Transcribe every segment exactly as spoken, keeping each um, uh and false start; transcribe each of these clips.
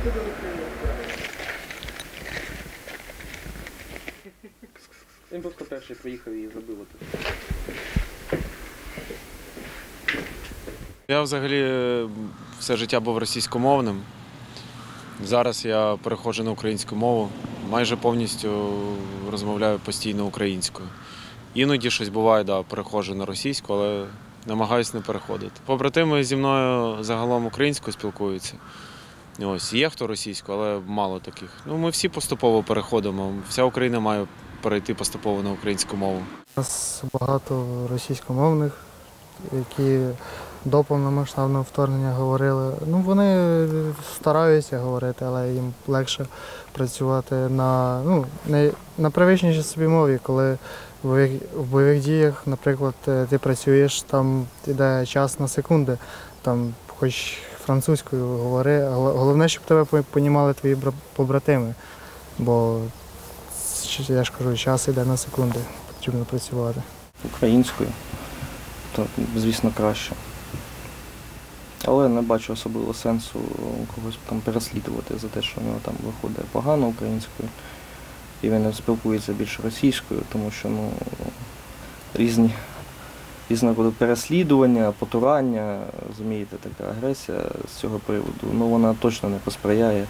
Він просто перший приїхав і забив тут. Я взагалі все життя був російськомовним. Зараз я переходжу на українську мову. Майже повністю розмовляю постійно українською. Іноді щось буває, да, переходжу на російську, але намагаюся не переходити. Побратими зі мною загалом українською спілкуються. Ось, є хто російською, але мало таких. Ну, ми всі поступово переходимо. Вся Україна має перейти поступово на українську мову. У нас багато російськомовних, які до повномасштабного вторгнення говорили. Ну, вони стараються говорити, але їм легше працювати на, ну, не, на привичнішій собі мові, коли в бойових, в бойових діях, наприклад, ти працюєш, там йде час на секунди, там хоч французькою говори, головне, щоб тебе понімали твої побратими, бо, я ж кажу, час йде на секунди, потрібно працювати. Українською, то, звісно, краще. Але не бачу особливо сенсу когось там переслідувати за те, що в нього там виходить погано українською, і він спілкується більше російською, тому що ну, різні, різного роду переслідування, потурання, розумієте, така агресія з цього приводу, ну вона точно не посприяє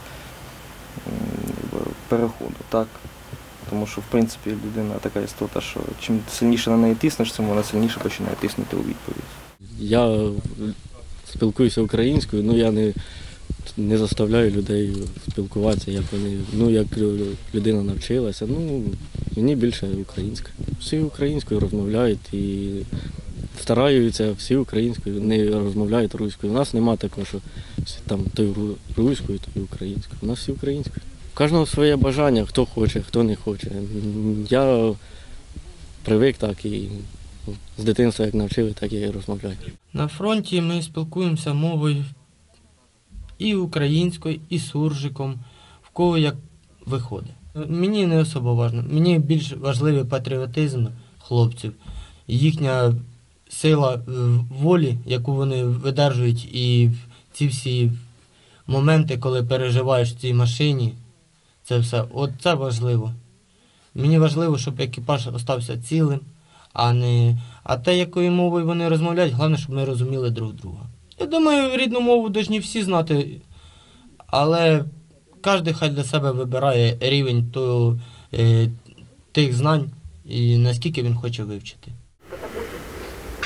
переходу, так? Тому що, в принципі, людина така істота, що чим сильніше на неї тиснеш, тим вона сильніше починає тиснути у відповідь. Я спілкуюся українською, ну я не, не заставляю людей спілкуватися, як вони, ну як людина навчилася, ну мені більше українська. Всі українською розмовляють і стараються всі українською, не розмовляють руською. У нас немає такого, що всі там той руською, той українською. У нас всі українською. У кожного своє бажання, хто хоче, хто не хоче. Я привик так і з дитинства як навчили, так і розмовляю. На фронті ми спілкуємося мовою і українською, і суржиком, в кого як виходить. Мені не особо важливо, мені більш важливий патріотизм хлопців, їхня сила волі, яку вони видержують, і ці всі моменти, коли переживаєш в цій машині, це все, от це важливо. Мені важливо, щоб екіпаж залишився цілим, а не а те, якою мовою вони розмовляють, головне, щоб ми розуміли друг друга. Я думаю, рідну мову повинні всі знати, але кожен хай для себе вибирає рівень того, е, тих знань і наскільки він хоче вивчити.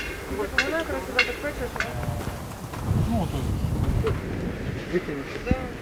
Ну, тут.